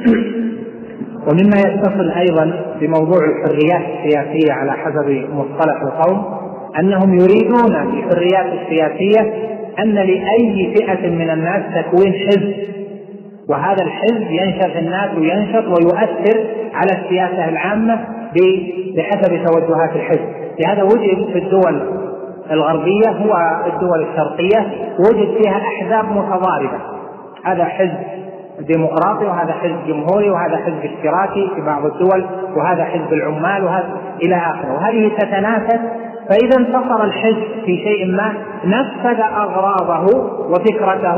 ومما يتصل أيضا بموضوع الحريات السياسية على حسب مصطلح القوم أنهم يريدون في الحريات السياسية أن لأي فئة من الناس تكوين حزب، وهذا الحزب ينشر في الناس وينشط ويؤثر على السياسة العامة بحسب توجهات الحزب. لهذا وجد في الدول الغربية والدول الشرقية وجد فيها أحزاب متضاربة، هذا حزب ديمقراطي وهذا حزب جمهوري وهذا حزب اشتراكي في بعض الدول وهذا حزب العمال وهذا إلى آخره، وهذه تتنافس. فإذا انتصر الحزب في شيء ما نفذ أغراضه وفكرته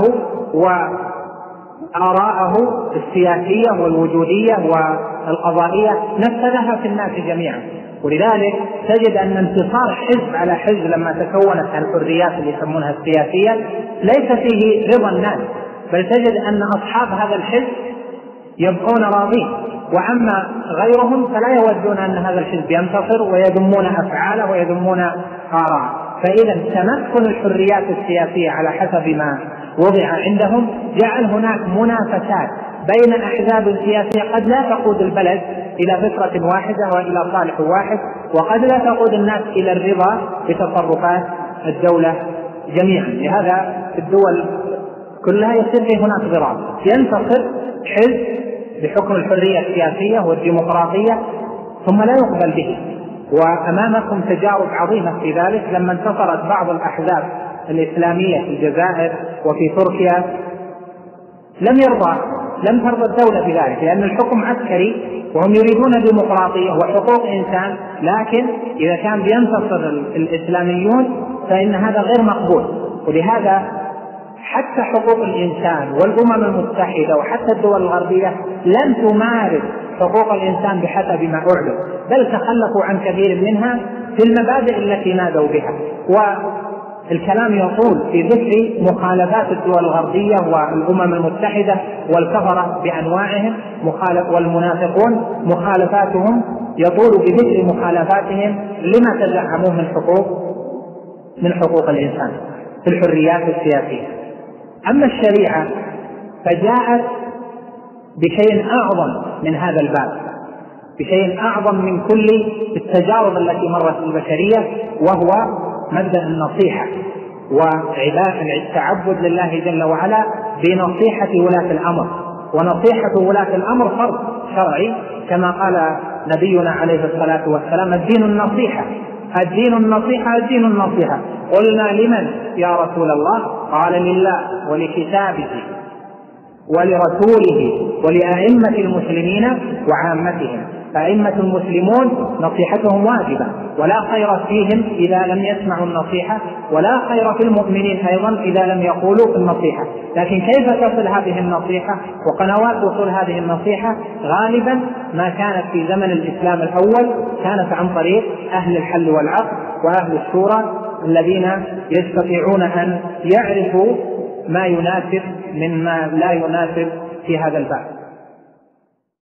وآراءه السياسية والوجودية والقضائية نفذها في الناس جميعا. ولذلك تجد أن انتصار حزب على حزب لما تكونت الحريات اللي يسمونها السياسية ليس فيه رضا الناس، بل تجد أن أصحاب هذا الحزب يبقون راضين، وأما غيرهم فلا يودون أن هذا الحزب ينتصر ويذمون أفعاله ويذمون آراءه. فإذا تمكن الحريات السياسية على حسب ما وضع عندهم جعل هناك منافسات بين أحزاب سياسية قد لا تقود البلد إلى فكرة واحدة وإلى صالح واحد، وقد لا تقود الناس إلى الرضا بتصرفات الدولة جميعا. لهذا في الدول كلها يصير في هناك ضراب، ينتصر حزب بحكم الحرية السياسية والديمقراطية ثم لا يقبل به. وأمامكم تجارب عظيمة في ذلك لما انتصرت بعض الأحزاب الإسلامية في الجزائر وفي تركيا لم ترضى الدولة بذلك، لأن الحكم عسكري وهم يريدون ديمقراطية وحقوق إنسان، لكن إذا كان بينتصر الإسلاميون فإن هذا غير مقبول. ولهذا حتى حقوق الإنسان والأمم المتحدة وحتى الدول الغربية لم تمارس حقوق الإنسان بحسب ما أعلن، بل تخلفوا عن كثير منها في المبادئ التي نادوا بها. والكلام يطول في ذكر مخالفات الدول الغربية والأمم المتحدة والكفرة بأنواعهم والمنافقون مخالفاتهم، يطول بذكر مخالفاتهم لما تزعموه من حقوق الإنسان في الحريات السياسية. أما الشريعة فجاءت بشيء أعظم من هذا الباب، بشيء أعظم من كل التجارب التي مرت البشرية، وهو مبدأ النصيحة والتعبد لله جل وعلا بنصيحة ولاة الأمر. ونصيحة ولاة الأمر فرض شرعي كما قال نبينا عليه الصلاة والسلام: الدين النصيحة، الدين النصيحة، الدين النصيحة. قلنا: لمن يا رسول الله؟ قال: لله ولكتابه ولرسوله ولأئمة المسلمين وعامتهم. فأئمة المسلمون نصيحتهم واجبة، ولا خير فيهم إذا لم يسمعوا النصيحة، ولا خير في المؤمنين أيضا إذا لم يقولوا في النصيحة. لكن كيف تصل هذه النصيحة وقنوات وصول هذه النصيحة؟ غالبا ما كانت في زمن الإسلام الأول كانت عن طريق أهل الحل والعقد وأهل الشورى الذين يستطيعون أن يعرفوا ما يناسب مما لا يناسب في هذا الباب.